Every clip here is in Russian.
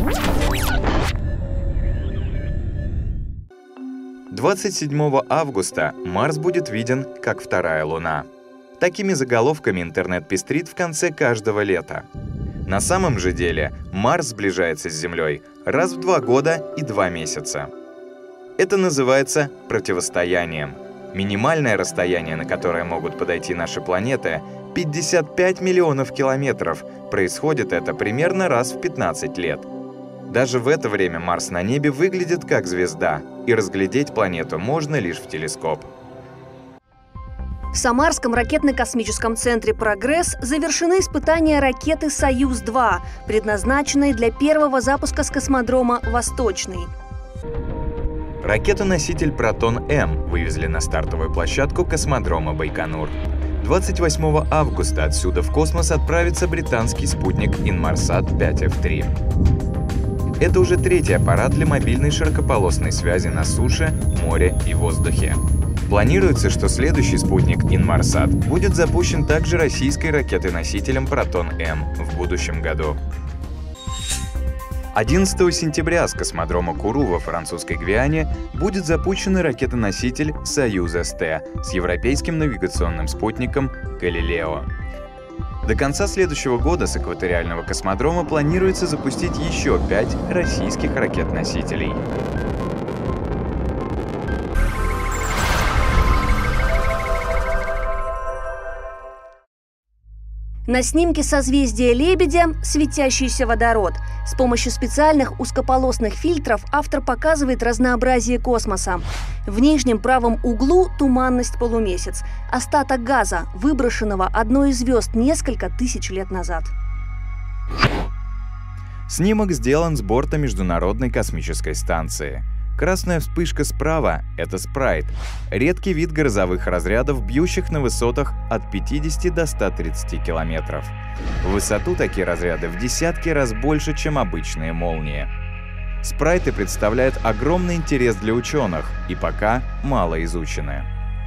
«27 августа Марс будет виден как вторая Луна». Такими заголовками интернет пестрит в конце каждого лета. На самом же деле Марс сближается с Землей раз в 2 года и 2 месяца. Это называется противостоянием. Минимальное расстояние, на которое могут подойти наши планеты, 55 миллионов километров. Происходит это примерно раз в 15 лет. Даже в это время Марс на небе выглядит как звезда, и разглядеть планету можно лишь в телескоп. В Самарском ракетно-космическом центре «Прогресс» завершены испытания ракеты «Союз-2», предназначенной для первого запуска с космодрома «Восточный». Ракету-носитель «Протон-М» вывезли на стартовую площадку космодрома Байконур. 28 августа отсюда в космос отправится британский спутник Inmarsat 5F3. Это уже 3-й аппарат для мобильной широкополосной связи на суше, море и воздухе. Планируется, что следующий спутник Inmarsat будет запущен также российской ракетой-носителем «Протон-М» в будущем году. 11 сентября с космодрома Куру во французской Гвиане будет запущен ракетоноситель «Союз-СТ» с европейским навигационным спутником «Галилео». До конца следующего года с экваториального космодрома планируется запустить еще 5 российских ракет-носителей. На снимке созвездия Лебедя светящийся водород. С помощью специальных узкополосных фильтров автор показывает разнообразие космоса. В нижнем правом углу туманность полумесяц. Остаток газа, выброшенного одной из звезд несколько тысяч лет назад. Снимок сделан с борта Международной космической станции. Красная вспышка справа — это спрайт, редкий вид грозовых разрядов, бьющих на высотах от 50 до 130 километров. В высоту такие разряды в десятки раз больше, чем обычные молнии. Спрайты представляют огромный интерес для ученых и пока мало изучены.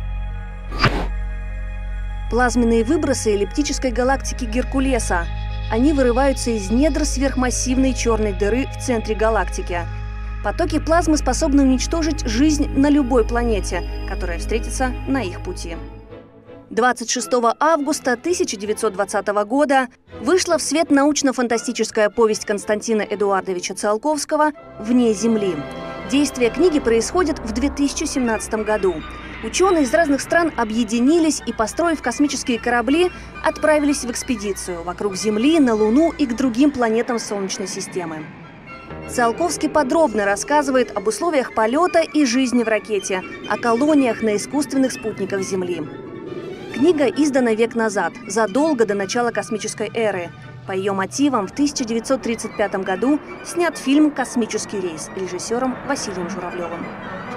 Плазменные выбросы эллиптической галактики Геркулеса. Они вырываются из недр сверхмассивной черной дыры в центре галактики. Потоки плазмы способны уничтожить жизнь на любой планете, которая встретится на их пути. 26 августа 1920 года вышла в свет научно-фантастическая повесть Константина Эдуардовича Циолковского «Вне Земли». Действие книги происходит в 2017 году. Ученые из разных стран объединились и, построив космические корабли, отправились в экспедицию вокруг Земли, на Луну и к другим планетам Солнечной системы. Циолковский подробно рассказывает об условиях полета и жизни в ракете, о колониях на искусственных спутниках Земли. Книга издана век назад, задолго до начала космической эры. По ее мотивам в 1935 году снят фильм «Космический рейс» режиссером Василием Журавлевым.